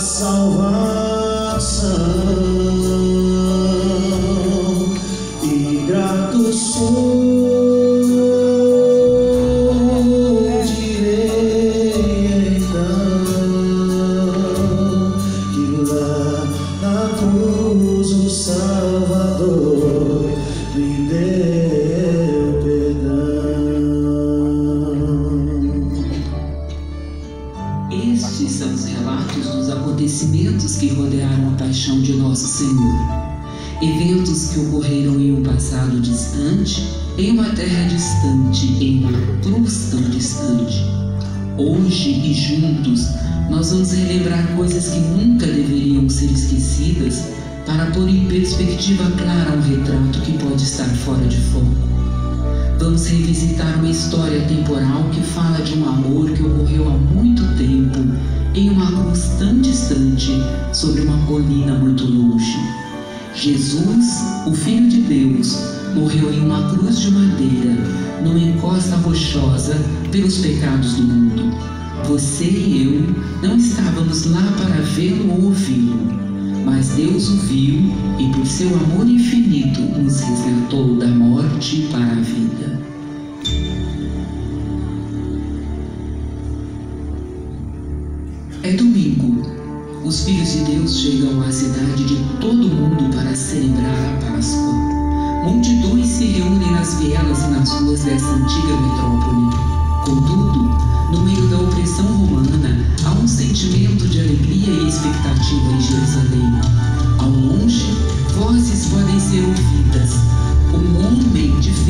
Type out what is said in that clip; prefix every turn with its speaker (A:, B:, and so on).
A: salvação, e grato sou. Direi então que lá na cruz o Salvador me deu perdão.
B: Estes são os relatos dos acontecimentos que rodearam a paixão de Nosso Senhor. Eventos que ocorreram em um passado distante, em uma terra distante, em uma cruz tão distante. Hoje e juntos, nós vamos relembrar coisas que nunca deveriam ser esquecidas para pôr em perspectiva clara um retrato que pode estar fora de foco. Vamos revisitar uma história temporal que fala de um amor que ocorreu há muito tempo, em uma cruz tão distante, sobre uma colina muito longe. Jesus, o Filho de Deus, morreu em uma cruz de madeira, numa encosta rochosa, pelos pecados do mundo. Você e eu não estávamos lá para vê-lo ou ouvi-lo, mas Deus o viu e, por seu amor infinito, nos resgatou da morte para a vida. É domingo. Os filhos de Deus chegam à cidade de todo mundo para celebrar a Páscoa. Multidões se reúnem nas vielas e nas ruas dessa antiga metrópole. Contudo, no meio da opressão romana, há um sentimento de alegria e expectativa em Jerusalém. Ao longe, vozes podem ser ouvidas. Um homem de